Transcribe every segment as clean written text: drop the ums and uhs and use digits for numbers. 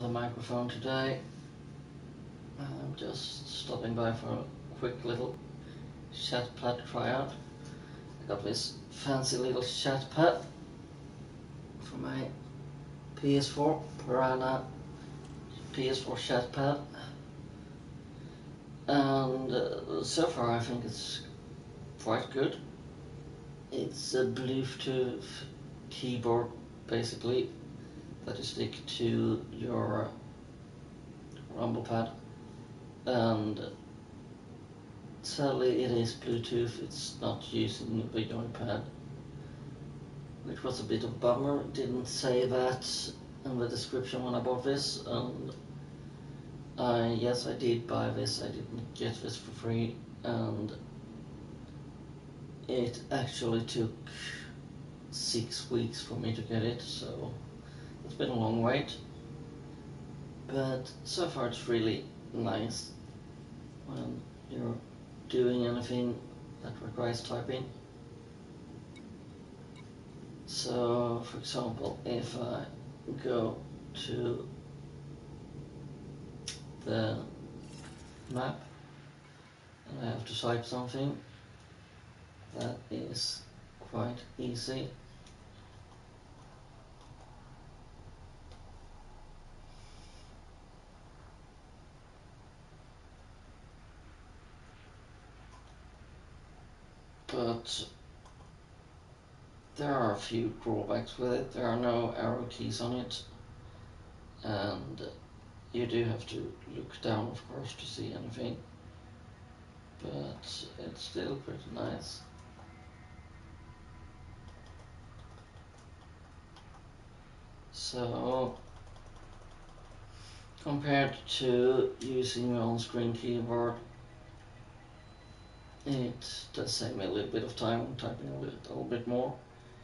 the microphone today. I'm just stopping by for a quick little chat pad tryout. I got this fancy little chat pad for my PS4, Piranha PS4 chat pad, and so far I think it's quite good. It's a Bluetooth keyboard basically that you stick to your rumble pad, and sadly it is Bluetooth, it's not using the joypad, which was a bit of a bummer. It didn't say that in the description when I bought this, and yes, I did buy this, I didn't get this for free, and it actually took 6 weeks for me to get it, so it's been a long wait. But so far it's really nice when you're doing anything that requires typing. So, for example, if I go to the map and I have to type something, that is quite easy. But there are a few drawbacks with it. There are no arrow keys on it, and you do have to look down, of course, to see anything, but it's still pretty nice. So, compared to using your on-screen keyboard, it does save me a little bit of time typing a little bit more.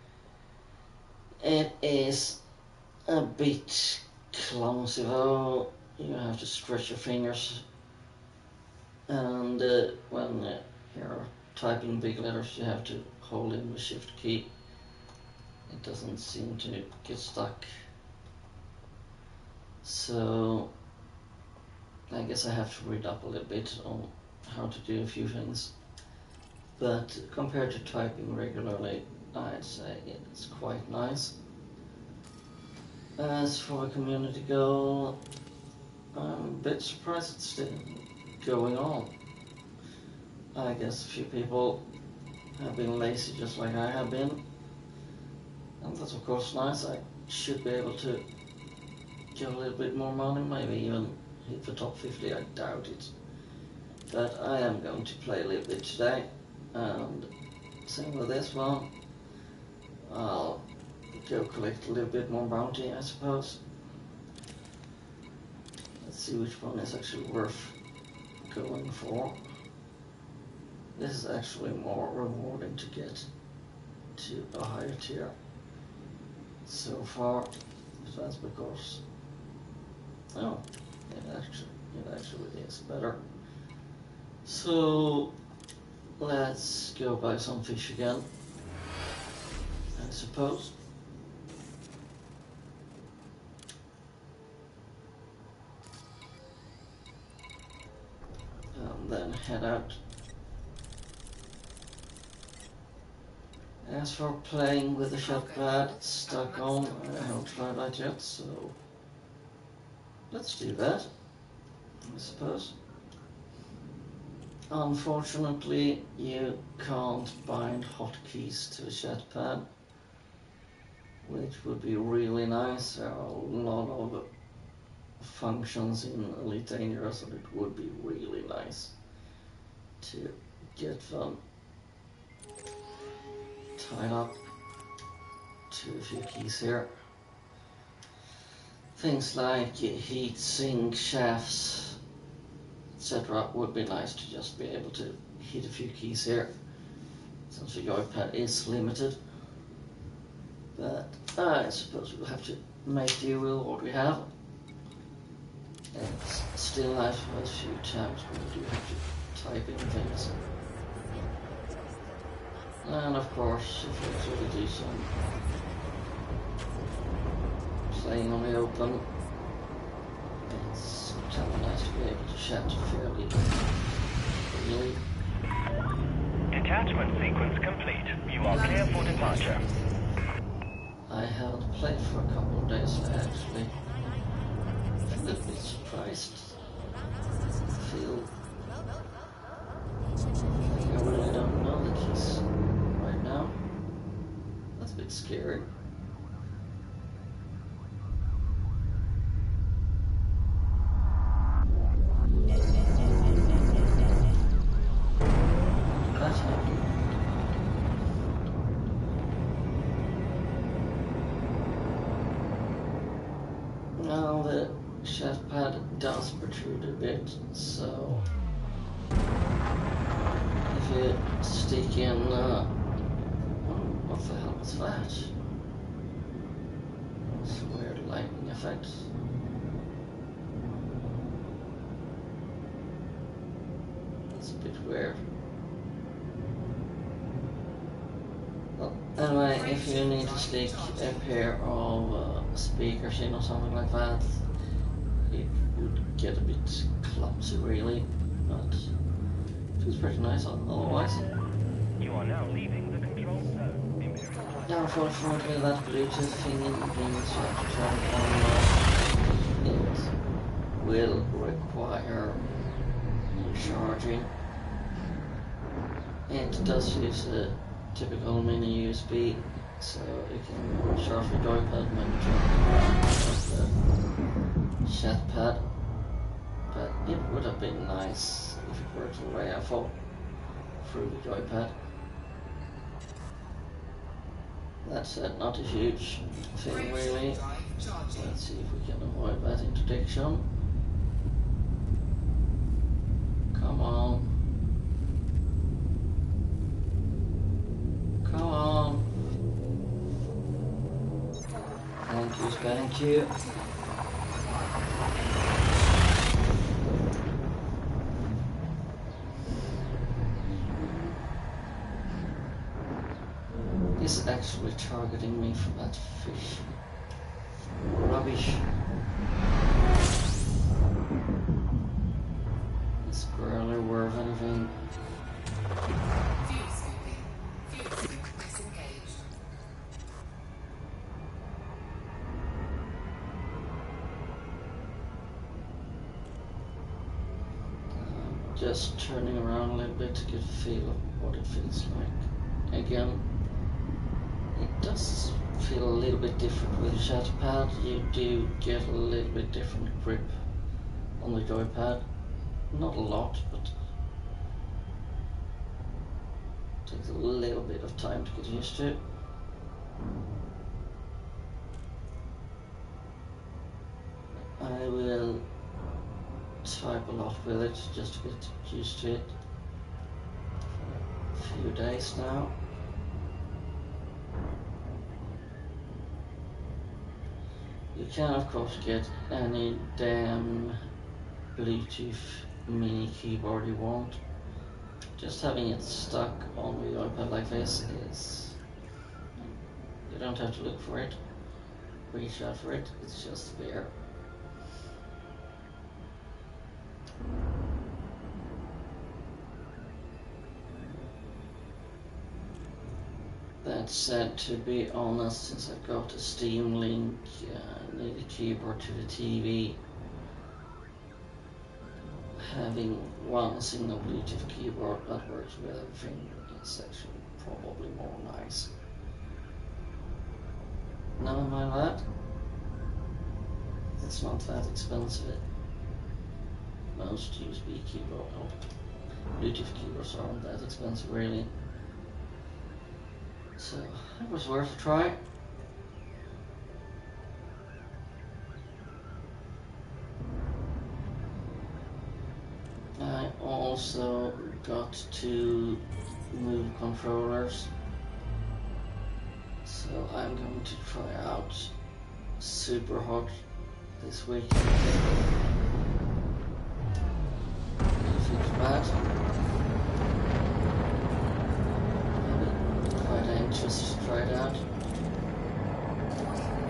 It is a bit clumsy though. You have to stretch your fingers, and when you're typing big letters you have to hold in the shift key. It doesn't seem to get stuck, so I guess I have to read up a little bit on how to do a few things. But compared to typing regularly, I'd say it's quite nice. As for the community goal, I'm a bit surprised it's still going on. I guess a few people have been lazy just like I have been, and that's of course nice. I should be able to get a little bit more money, maybe even hit the top 50, I doubt it. But I am going to play a little bit today, and same with this one. I'll go collect a little bit more bounty, I suppose. Let's see which one is actually worth going for. This is actually more rewarding to get to a higher tier so far, but that's because it actually is better. So let's go buy some fish again, I suppose. And then head out. As for playing with the shotgun stuck on, I haven't tried that yet, so let's do that, I suppose. Unfortunately, you can't bind hotkeys to a chat pad, which would be really nice. There are a lot of functions in Eite Dangerous, and it would be really nice to get them tied up to a few keys here. Things like heat sink shafts, etc. would be nice to just be able to hit a few keys here, since the joypad is limited. But I suppose we'll have to make do with what we have. It's still nice for those few times when we do have to type in things. And of course, if we actually do some playing on the open, chat fairly really. Detachment sequence complete. You are clear for departure. I haven't played for a couple of days actually. I'm a little bit surprised. I feel like I really don't know the keys right now. That's a bit scary. That's happening. Now the chat pad does protrude a bit, so if you stick in, what the hell was that? It's a weird lightning effect. That's a bit weird. Well, anyway, if you need to stick a pair of speakers in or something like that, it would get a bit clumsy really, but it feels pretty nice otherwise. You are now leaving the control zone. Unfortunately, that Bluetooth thing means you have to turn it on. It will require charging. It does use a typical mini USB, so you can charge the joypad when you turn the chat pad. But it would have been nice if it worked the way I thought through the joypad. That said, not a huge thing really. Let's see if we can avoid that interdiction. Come on. Come on. Thank you. He's actually targeting me for that fish. Rubbish. Is barely worth anything. Just turning around a little bit to get a feel of what it feels like. Again, it does feel a little bit different with the chat pad. You do get a little bit different grip on the joypad. Not a lot, but it takes a little bit of time to get used to. I will type a lot with it just to get used to it for a few days now. You can of course get any damn Bluetooth mini keyboard you want. Just having it stuck on the iPad like this is, you don't have to look for it, reach out for it, it's just there. That said, to be honest, since I got a Steam Link, I need a keyboard to the TV. Having one single Bluetooth keyboard that works with everything is actually probably more nice. Never mind that. It's not that expensive. Most USB keyboard, or Bluetooth keyboards aren't that expensive really. So it was worth a try. I also got to move controllers, so I'm going to try out Super Hot this week. Fix that. I'm quite anxious to try it out.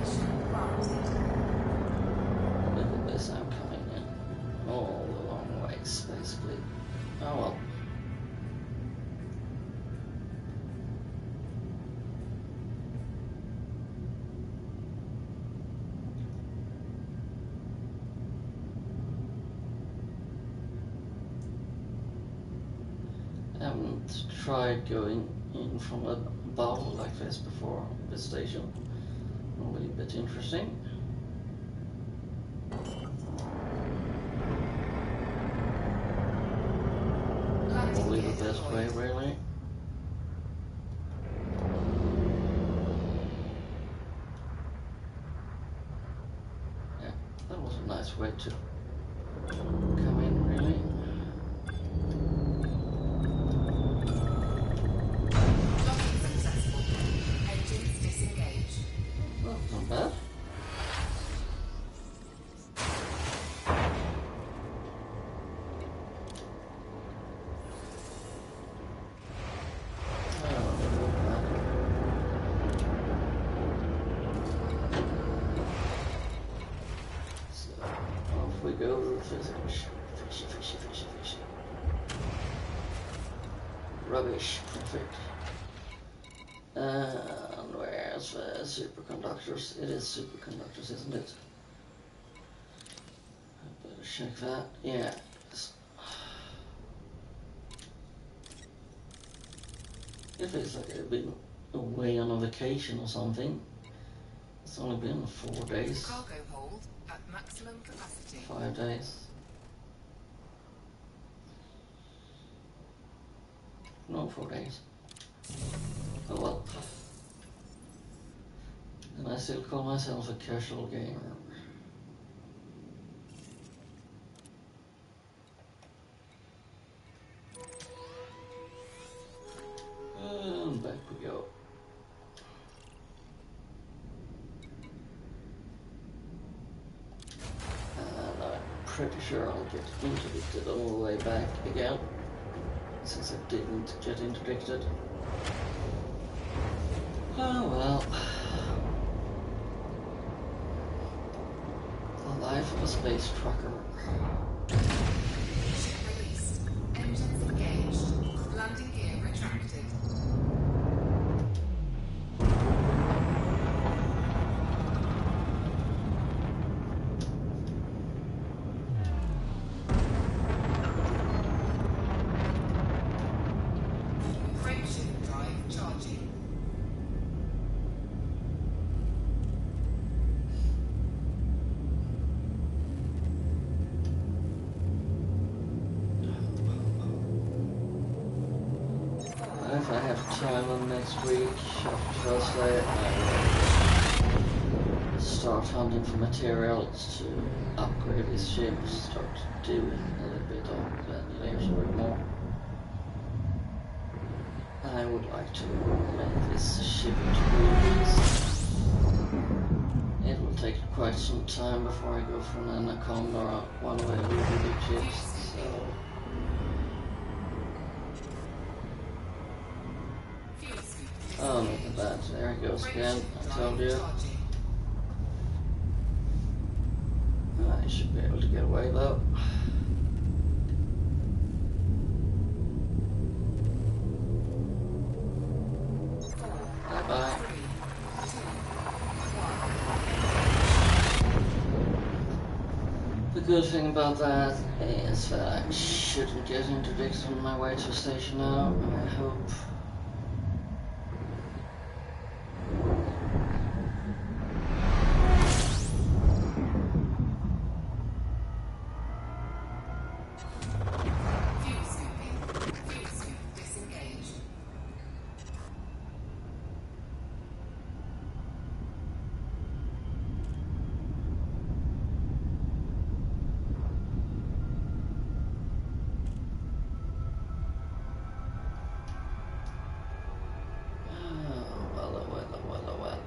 Look at this, I'm coming in all the long way. haven't tried going in from a bowl like this before this station. Will be a bit interesting. Probably the best way, really. Yeah, that was a nice way to come in, really. Docking successful. Engines disengaged. Well, not bad. We go to the fish. Fishy. Rubbish, perfect. And where's the superconductors? It is superconductors, isn't it? I better check that. Yeah. If it's like I've been away on a vacation or something, it's only been 4 days. Cargo hold at maximum capacity. 5 days. No, 4 days. Oh well. And I still call myself a casual gamer. And back we go. And I'm pretty sure I'll get interdicted all the way back again, since I didn't get interdicted. Oh well. The life of a space trucker. Ship released. Engines engaged. Landing gear retracted. Frameshift drive charging. If I have time on next week, after Thursday, I will start hunting for materials to upgrade this ship, start doing a little bit of ventilation work more. I would like to make this ship into wheels. It will take quite some time before I go from an Anaconda or one of the really big ships, so... Oh, look at that. There it goes again. I told you. I should be able to get away though. Bye bye. The good thing about that is that I shouldn't get interdicted on my way to a station now, I hope. Well.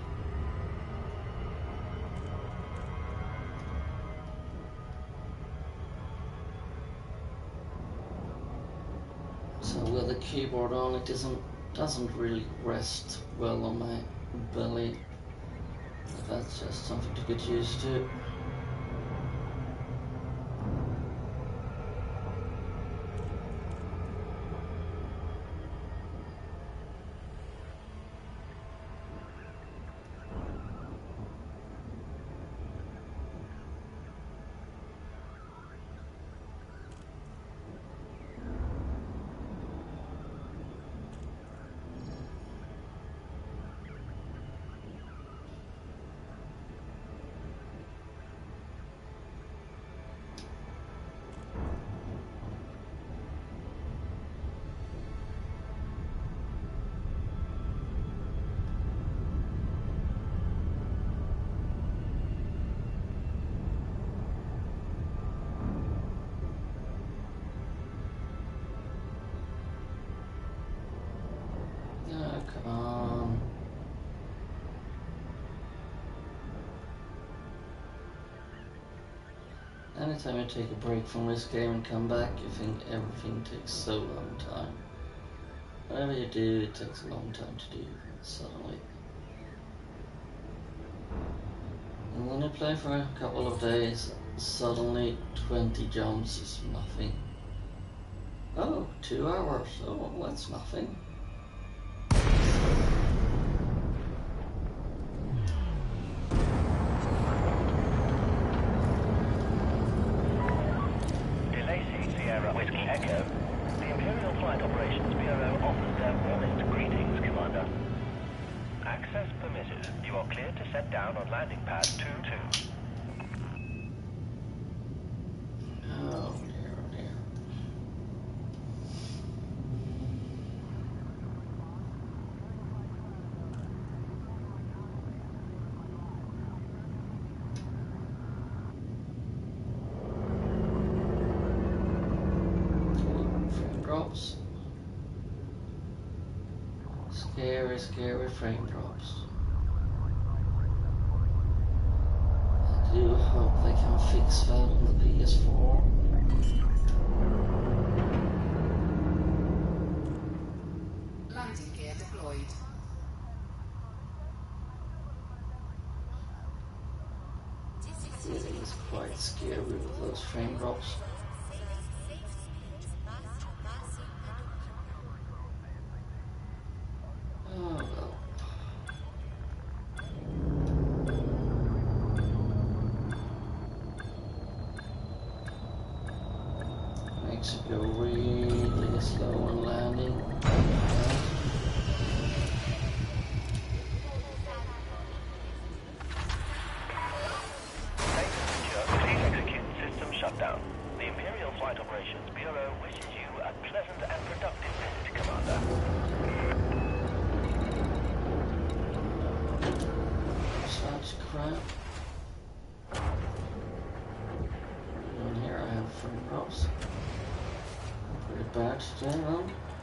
So with the keyboard on, it doesn't really rest well on my belly. But that's just something to get used to. Come on. Anytime you take a break from this game and come back, you think everything takes so long time. Whatever you do, it takes a long time to do, suddenly. And then you play for a couple of days, suddenly 20 jumps is nothing. Oh, 2 hours. Oh, that's nothing. Delacey, Sierra Whiskey Echo. The Imperial Flight Operations Bureau offers their warmest greetings, Commander. Access permitted. You are cleared to set down on landing pad 22. Oh dear, oh dear. Frame drops. Scary, scary frame drops. I do hope they can fix that on the PS4. Landing gear deployed. It is quite scary with those frame drops. Oh well. Makes it go really slow on landing. Please execute system shutdown. The Imperial Flight Operations Bureau wishes you a pleasant and productive visit, Commander. Such crap. And here I have frame drops. Pretty bad today, though.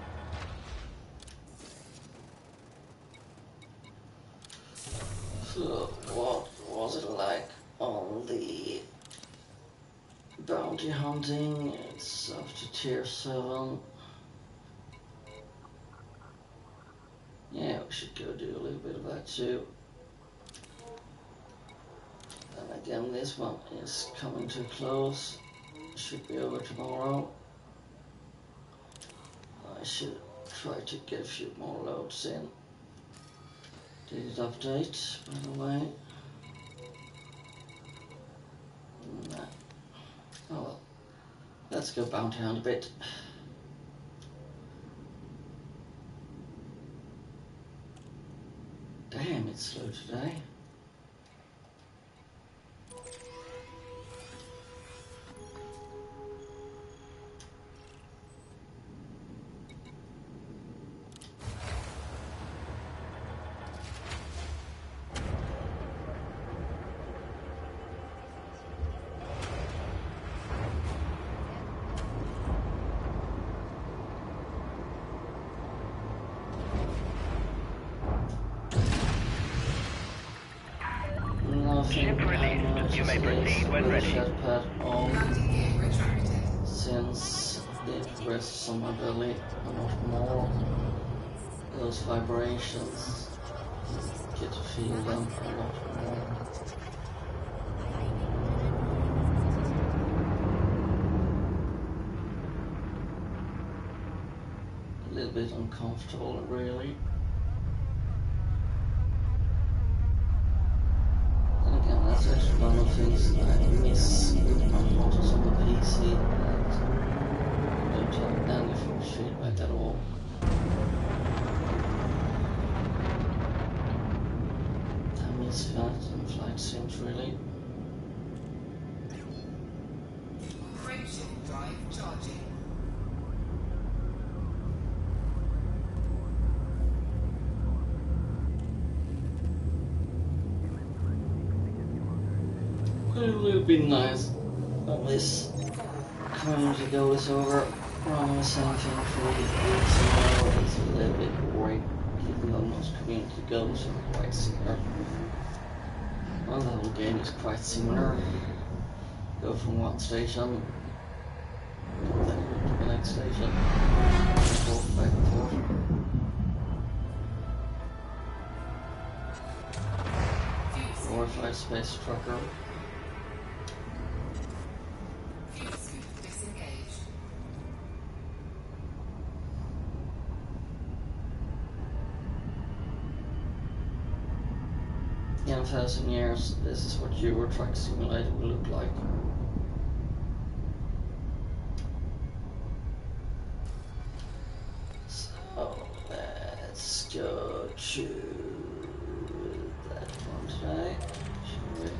So, what was it like on the bounty hunting? It's after tier 7. Yeah, we should go do a little bit of that too. And again, this one is coming too close. Should be over tomorrow. I should try to get a few more loads in. Did it update, by the way? Nah. Oh well. Let's go bounty hunt a bit. Damn, it's slow today. Ship released. You may proceed when ready. Jetpad on Landing gear retracted. since it rests on my belly a lot more. Those vibrations, get to feel them a lot more. A little bit uncomfortable, really. And again, that's actually one of the things that I miss with my models on the PC, that I don't have any force feedback at all. I miss that in flight sims, really. Frameshift drive charging. It would have been nice when this community goal is over. Running the same thing for 8 weeks in a row is a little bit ridiculous. even though most community goals are quite similar. Well, the whole game is quite similar. Go from one station, then go to the next station, back and forth. 4-5 space trucker. Fuel scoop disengaged. In 1,000 years, this is what Euro Truck Simulator will look like. So let's go to that one today, shall we?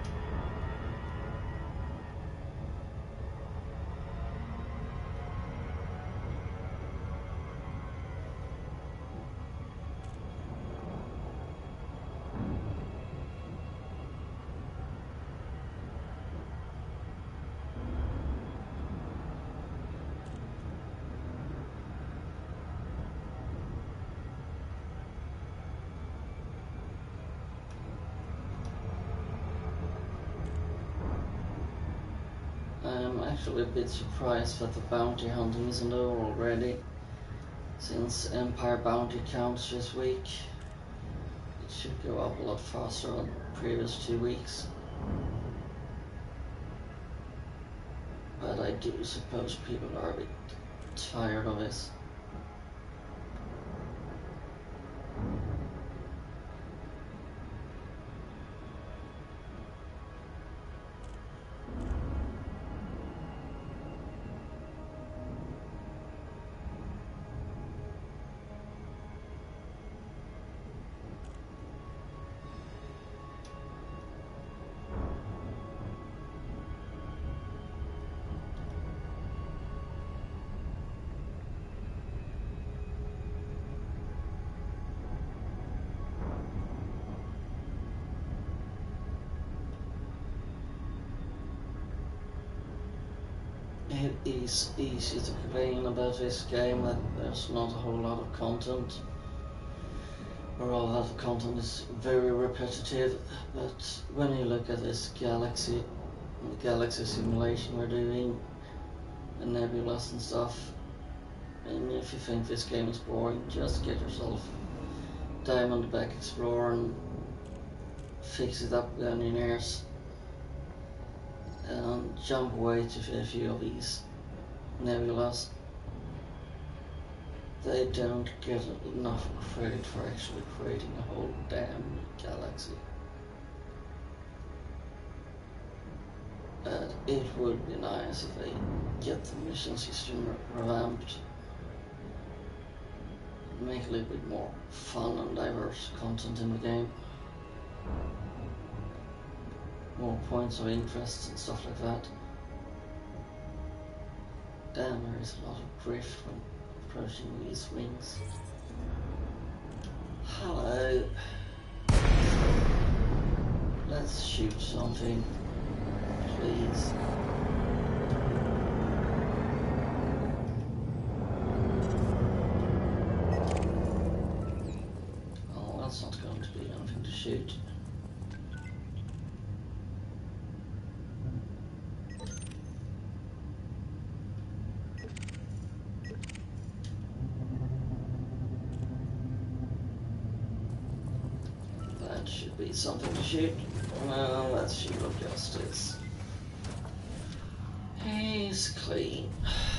I'm actually a bit surprised that the bounty hunting isn't over already, since Empire bounty counts this week. It should go up a lot faster than the previous 2 weeks. But I do suppose people are a bit tired of this. It is easy to complain about this game that there's not a whole lot of content, or all that content is very repetitive, but when you look at this galaxy simulation we're doing, and nebulas and stuff, and if you think this game is boring, just get yourself Diamondback Explorer and fix it up with engineers, and jump away to a few of these nebulas. They don't get enough credit for actually creating a whole damn galaxy. But it would be nice if they get the mission system revamped, make a little bit more fun and diverse content in the game. More points of interest and stuff like that. Damn, there is a lot of drift when approaching these wings. Hello. Let's shoot something, please. Oh, that's not going to be anything to shoot. Should be something to shoot. Well, let's shoot what justice. He's clean.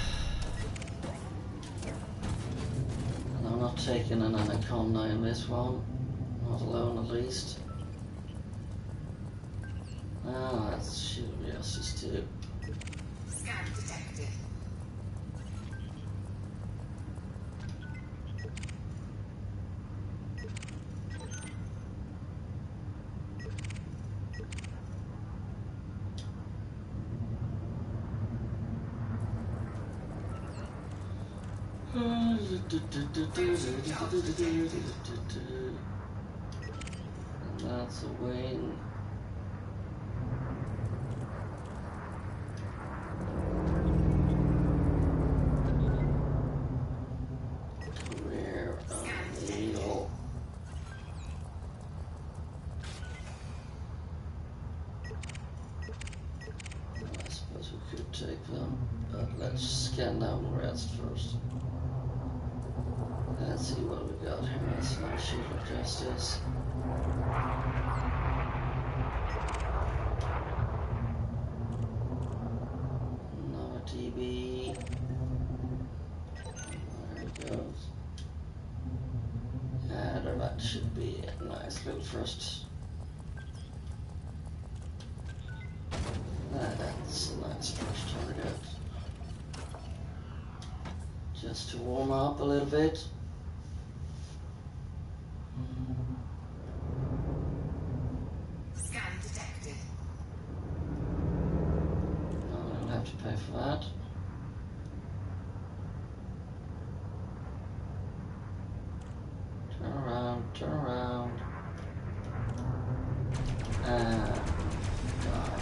And I'm not taking an anaconda in this one. Not alone, at least. Ah, let's shoot justice too. Scan detected. That's a wing. Career needle. let's scan down the rest first. Let's see what we got here. It's no Shield of Justice. Another TB. There it goes. And that should be a nice little first. That's a nice first target. Just to warm up a little bit. Scan detected. I'll have to pay for that. Turn around, turn around. And die.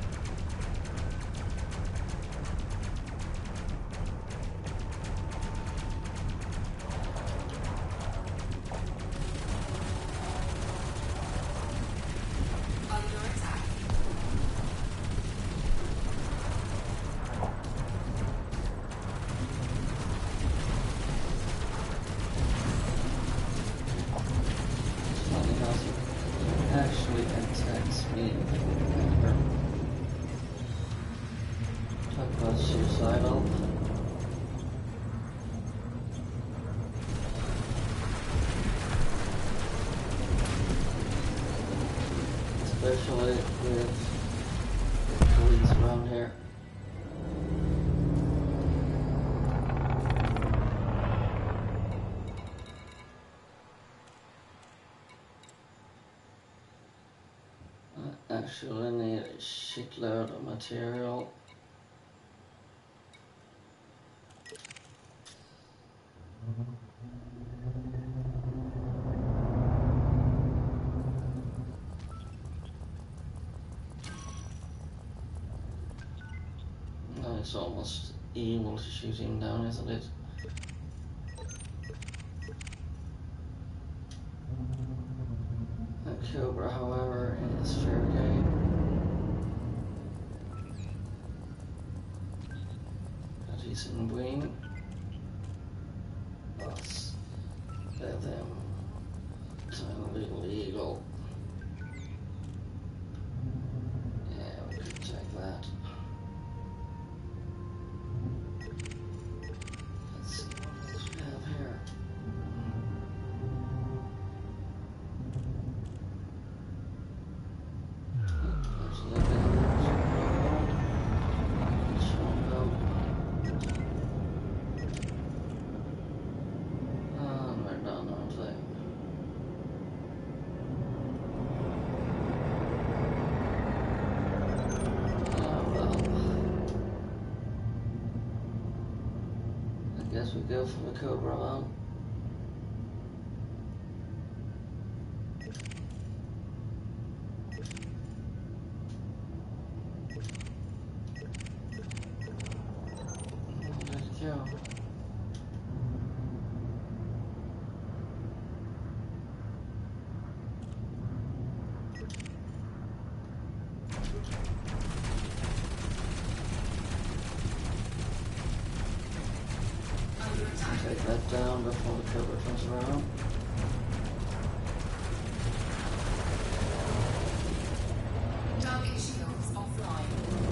Under attack. It's funny how it actually attacks me. Talk about suicidal. Especially with the police around here. I actually need a shitload of material. It's almost evil to shoot him down, isn't it? The Cobra, however, is fair game. Got his wing. Let's let them tiny little eagle. Yeah, we could take that. Let's see what else we have here. There's a little bit of gold. Show up. And we're done, aren't we? Oh well. I guess we go for the Cobra mount. Let it go. Under attack. Take that down before the Cobra turns around. Target shields offline.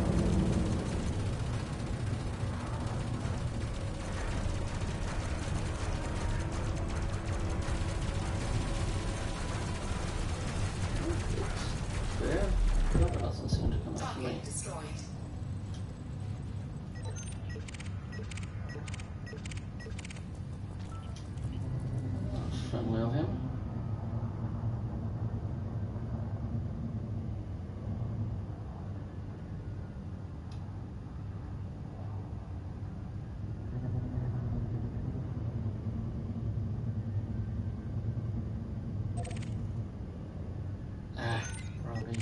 Fair. Cobra doesn't seem to come after me. Target destroyed. That's friendly of him. Ah, rubbish.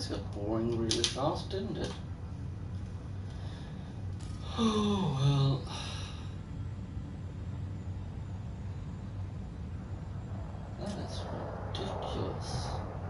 just got boring really fast, didn't it? Oh well. That is ridiculous.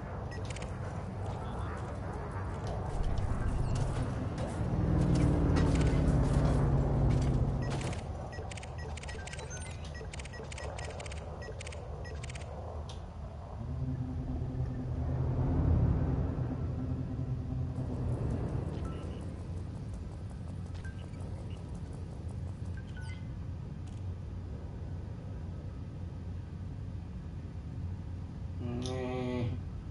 Nah.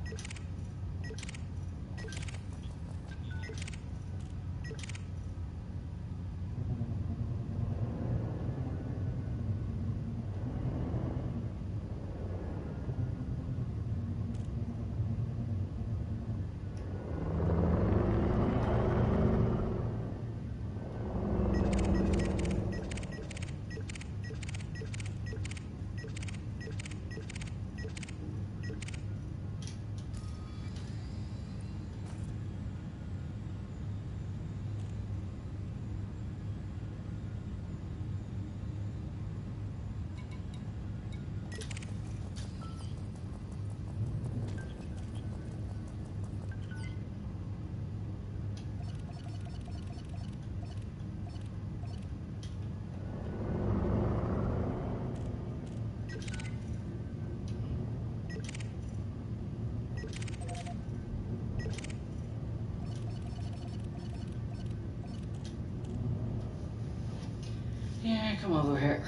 Yeah, come over here.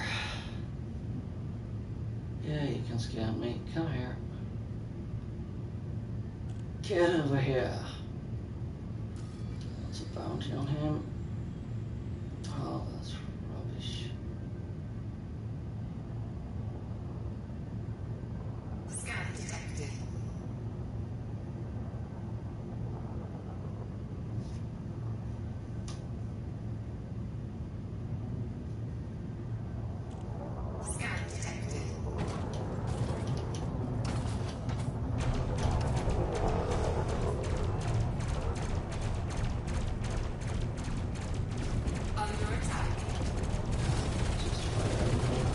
Yeah, you can scan me. Come here. Get over here. What's a bounty on him? Oh, that's rubbish. Scan detected. Scan detected. Under attack. Just fire.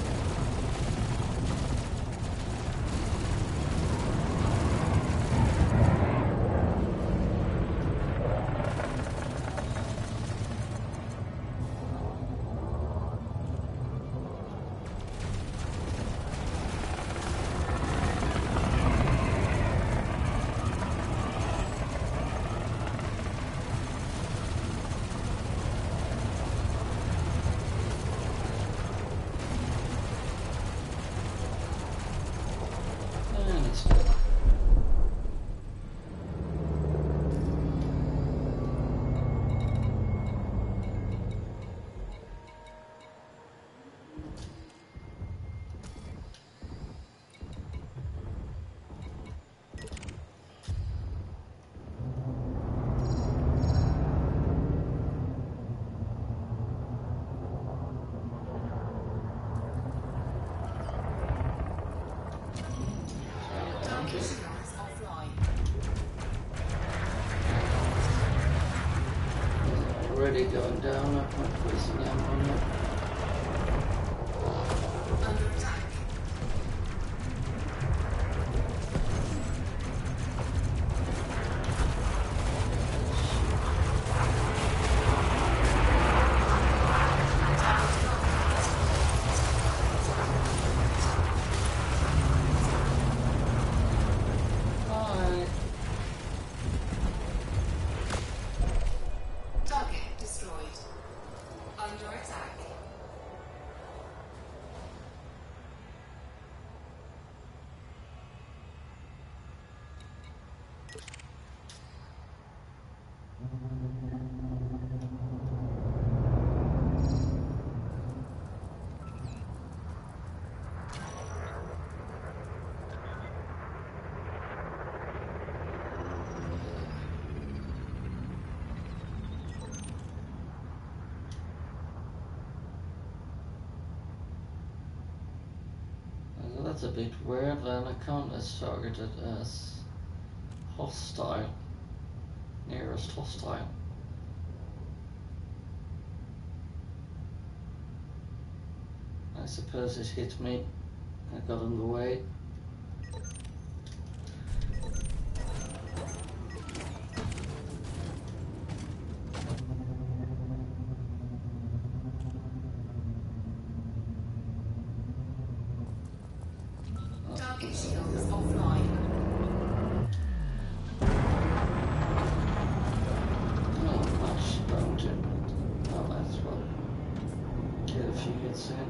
And it's good. Target device offline. Already going down. I'm not placing ammo on it. Under attack. Alright. Target destroyed. Under attack. That's a bit weird. An account is targeted as hostile. Nearest hostile. I suppose it hit me. I got in the way. Target shields offline. Oh, much bounty. Oh, that's well. Get a few hits in.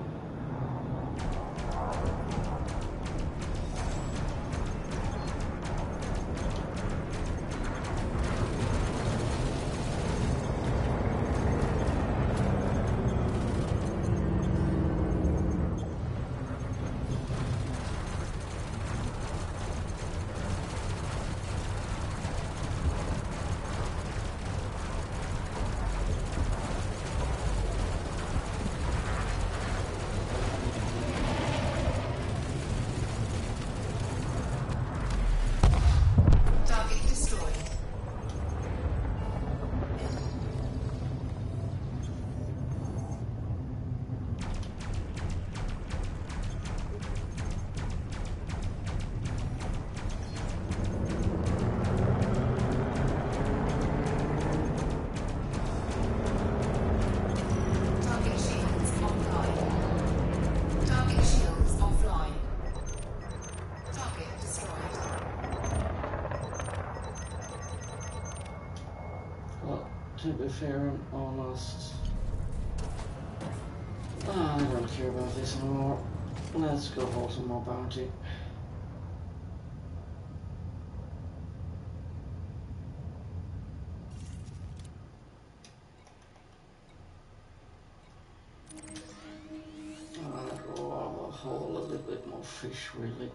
Target destroyed. Target shields offline. Target shields offline. Target destroyed. Well, to be fair and honest, I don't care about this anymore. Let's go hold some more bounty. I'd rather haul a little bit more fish, really.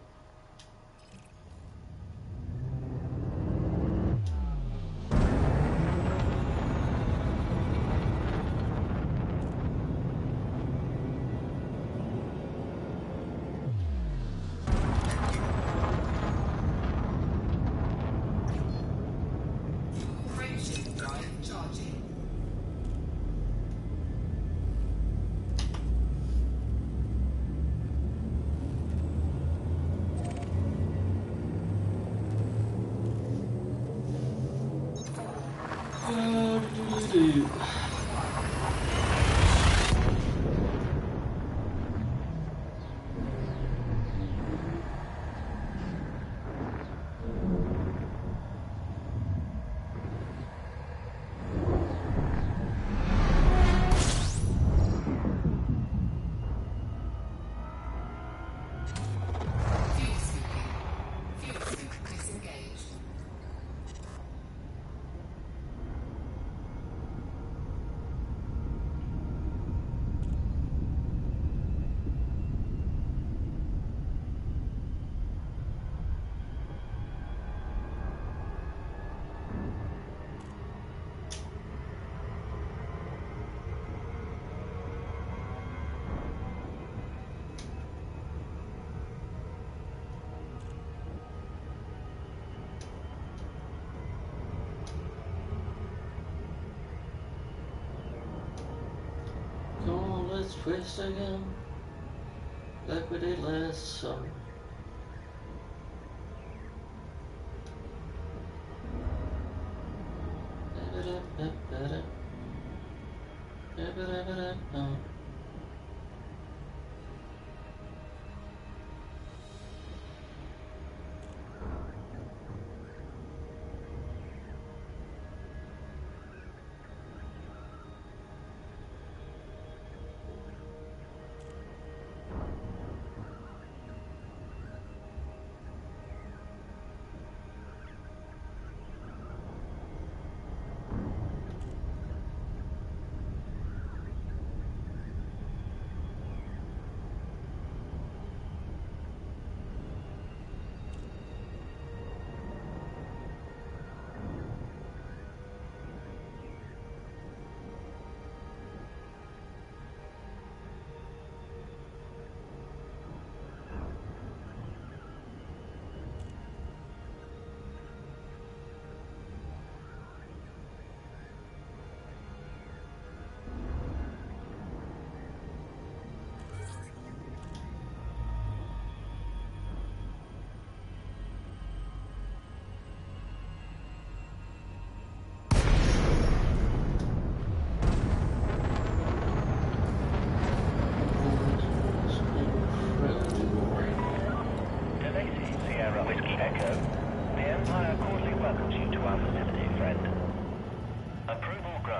Frameshift drive charging. Do-do-do-do. Fuel sweeping. Fuel sweep disengaged. Come on, let's twist again. Like we did last summer. Da-da-da-da-da. Da-ba-da-ba-da-da.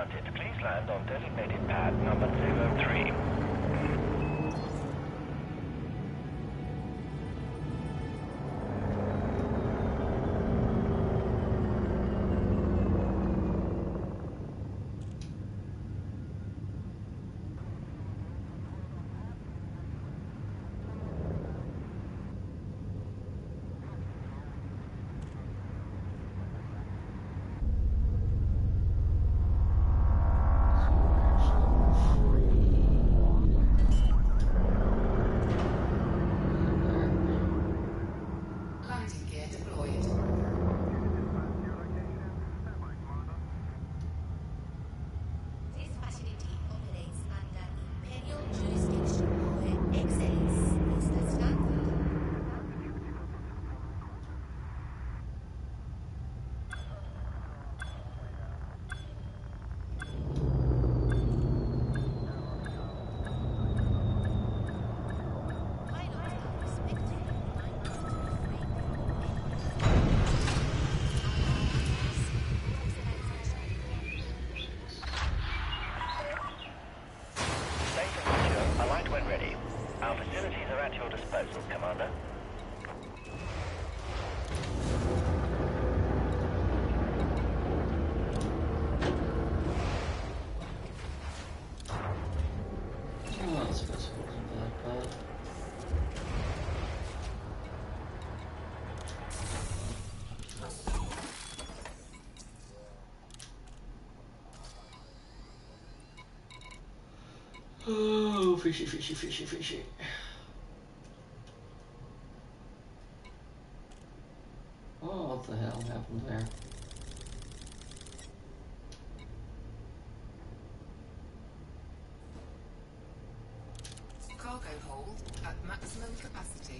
granted. Please land on designated pad number 03. Landing gear deployed. This facility operates under imperial jurisdiction where excellence is the standard. Pilots are respected and minded to refrain from Safe and secure. Alight when ready. Our facilities are at your disposal, Commander. Oh, that's good. Wasn't that bad. Oh, fishy, fishy, fishy, fishy. Oh, what the hell happened there? Cargo hold at maximum capacity.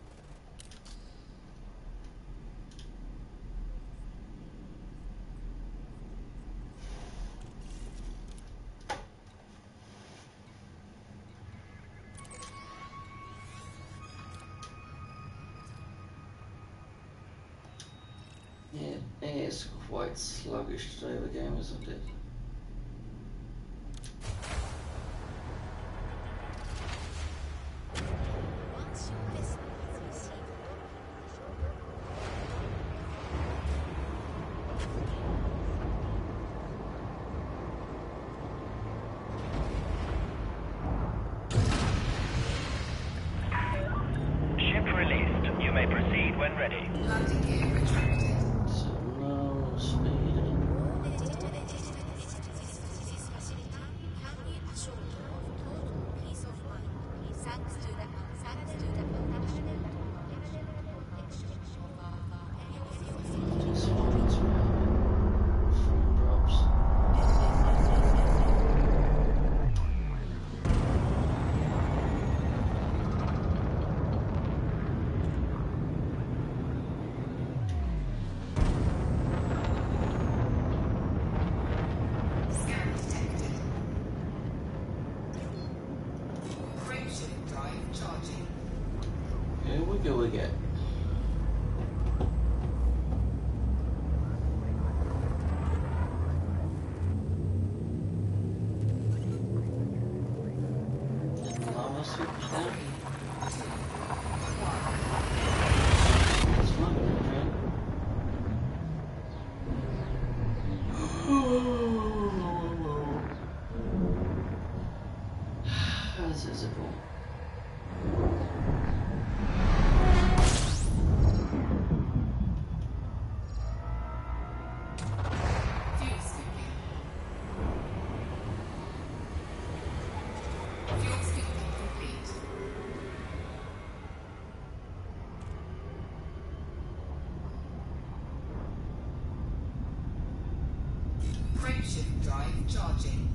It is quite sluggish today, the game, isn't it? once your vessel has received Ship released. You may proceed when ready. Landing gear retracted. So no speeding. this facility can be assured of total peace of mind thanks to the protection of our These phones were having frame drops. Scan detected. Frameshift drive charging. Here we go again. Lava switch down. It's not gonna drain. This is a cool. Fuel scooping. Fuel scooping complete. Frameshift drive charging.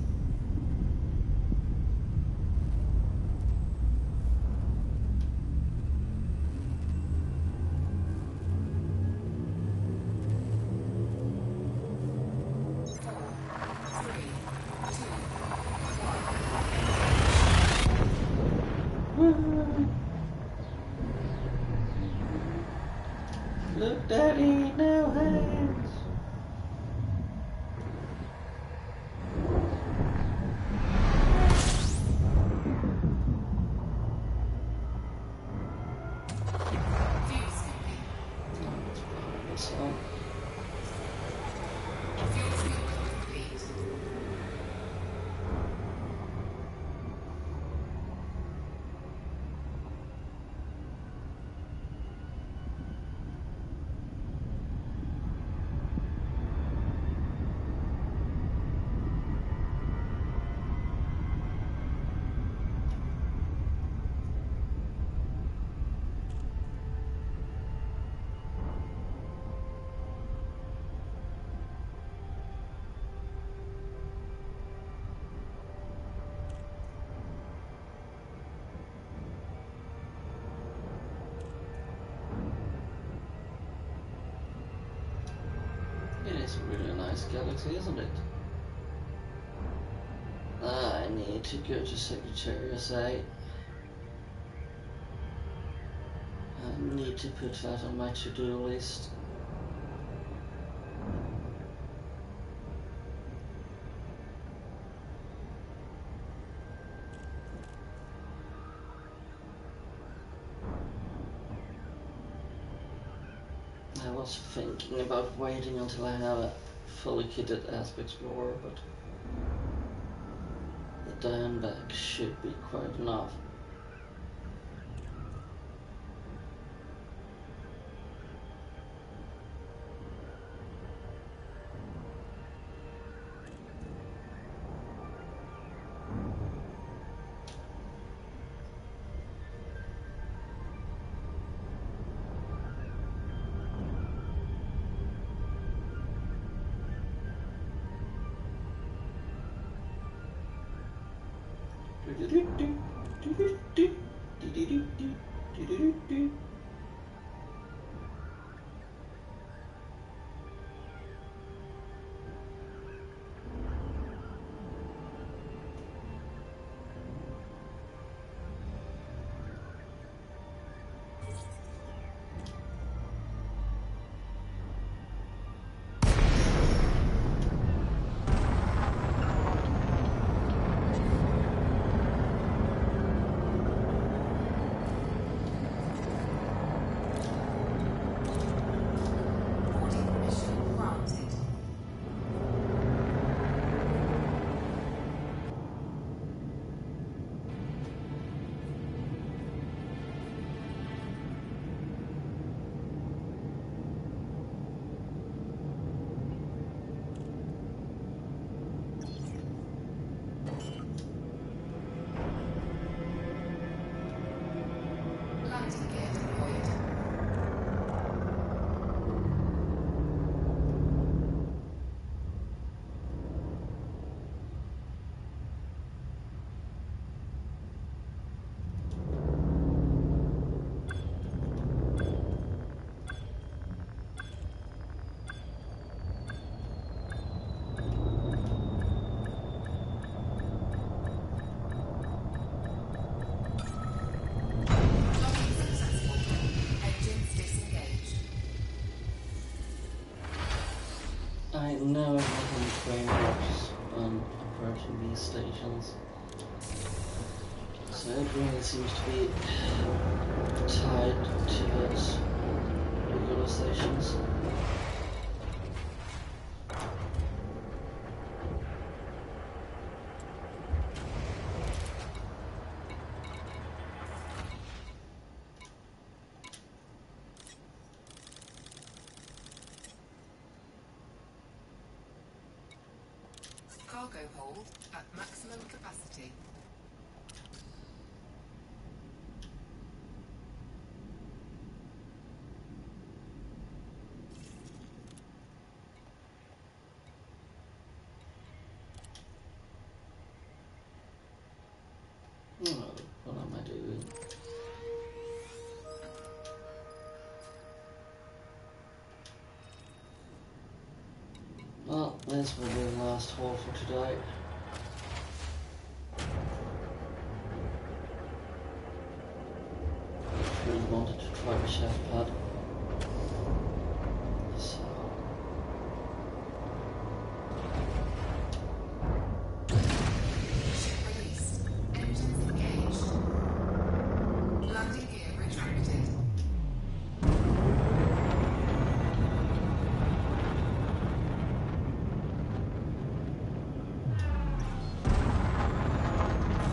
Look, Daddy, no hands. is really a nice galaxy, isn't it? I need to go to Sagittarius A. I need to put that on my to-do list. I was thinking about waiting until I have a fully kitted Aspect Explorer, but the down back should be quite enough. Boarding permission granted. Landing gear deployed. Docking successful. Engines disengaged. I know everything train works on approaching these stations, so it really seems to be tied to those regular stations. Cargo hold at maximum capacity. Oh, what am I doing? Well, this will be the last haul for today. Really wanted to try the chef pad. So, Ship released. Engines engaged. Landing gear retracted.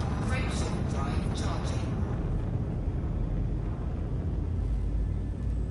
Frameshift drive charging.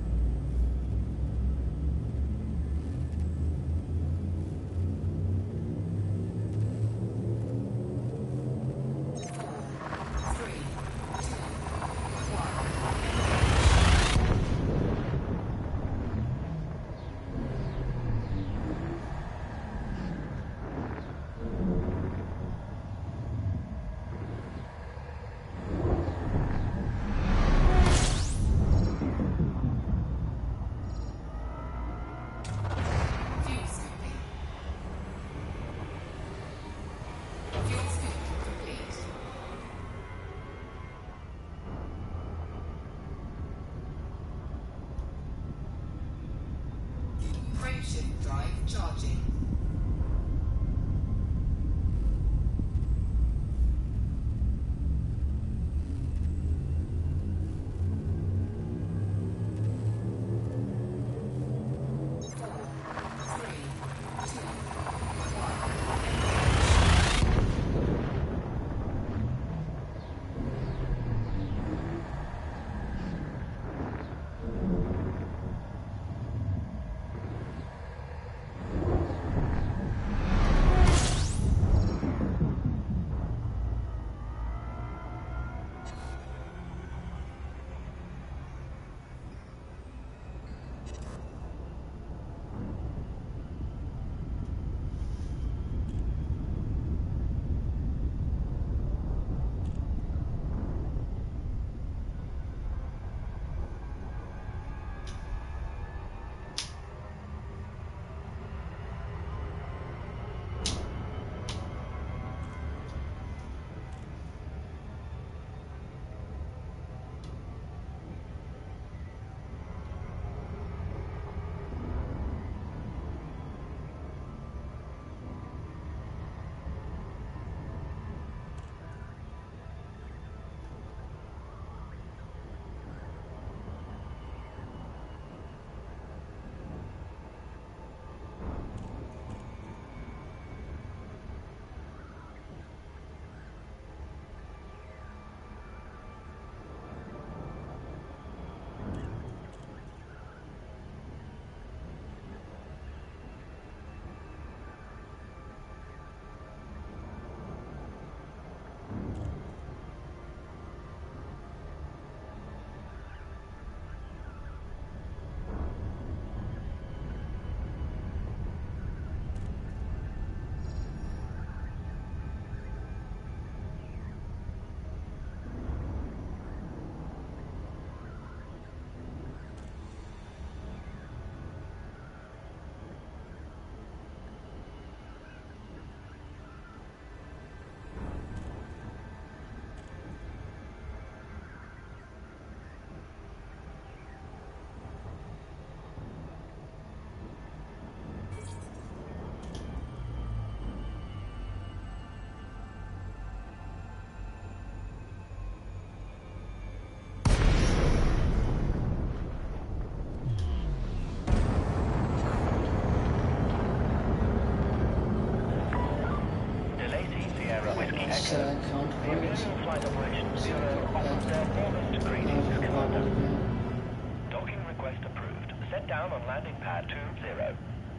say I can't The wait. Imperial Flight Operations Bureau offers their warmest greetings, Out of the bubble Commander. again. Docking request approved. Set down on landing pad 20.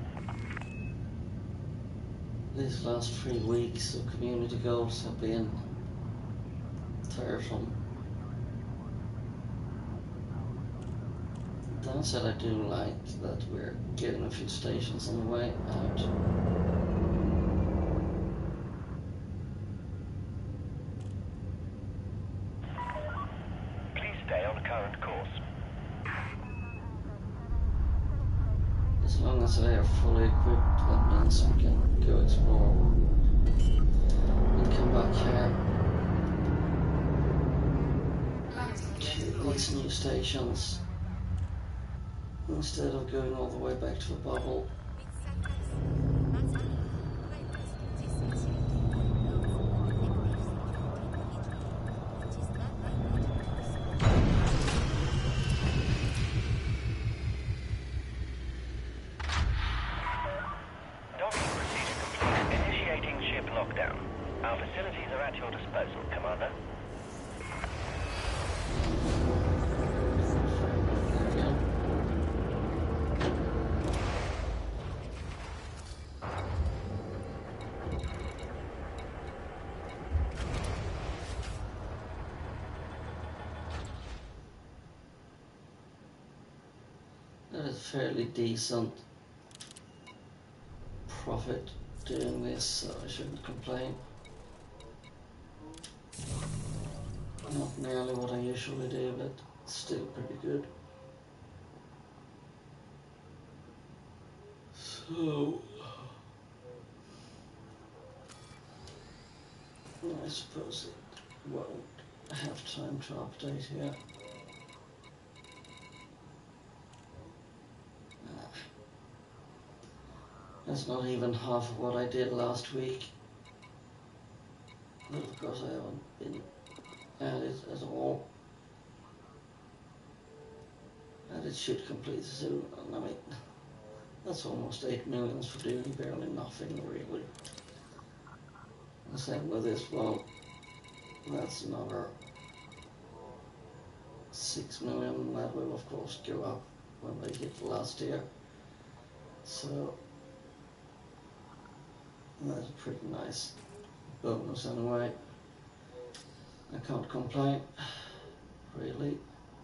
These last 3 weeks of community goals have been tiresome. That said, I do like that we're getting a few stations on the way out. Please stay on current course. As long as they are fully equipped, that means we can go explore and come back here Landing gear to deployed. these new stations instead of going all the way back to the bubble. Docking procedure complete. Initiating ship lockdown. Our facilities are at your disposal, Commander. That is fairly decent profit doing this, so I shouldn't complain. Not nearly what I usually do, but still pretty good. So, I suppose it won't have time to update here. That's not even half of what I did last week. But of course I haven't been at it at all. And it should complete soon. And I mean, that's almost 8 million for doing barely nothing, really. The same with this, well, that's another 6 million. That will of course go up when they hit last year. So that's a pretty nice bonus anyway. I can't complain, really.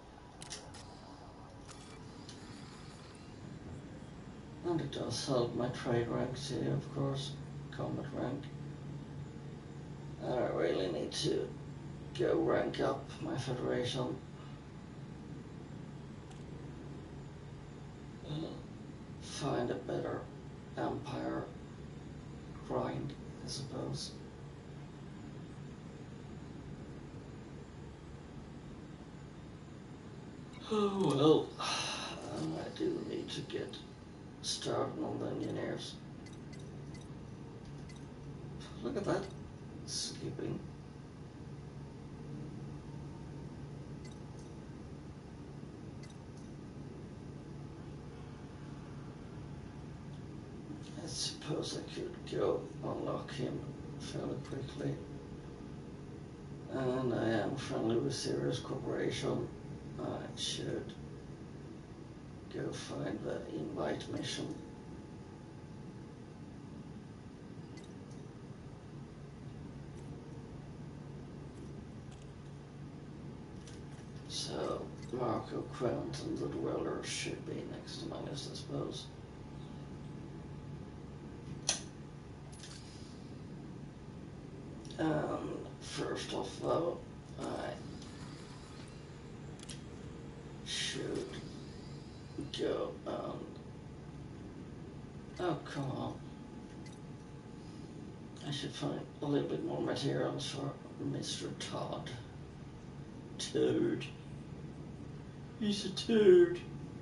And it does help my trade rank too, of course, combat rank. And I really need to go rank up my federation. Find a better empire grind, I suppose. Oh well, I do need to get started on the engineers. Look at that, skipping. I suppose I could go unlock him fairly quickly. And I am friendly with Serious Corporation. I should go find the invite mission. So Marco Quent and the Dwellers should be next on my list, I suppose. First off though, I should go and... Oh, come on. I should find a little bit more materials for Mr. Todd. Toad. He's a toad.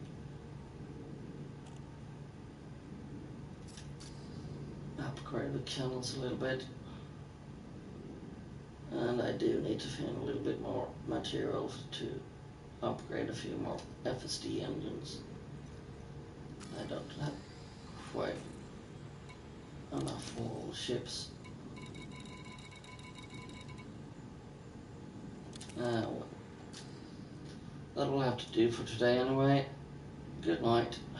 Upgrade the cannons a little bit. And I do need to find a little bit more materials to upgrade a few more FSD engines. I don't have quite enough for all ships. That'll have to do for today anyway. Good night.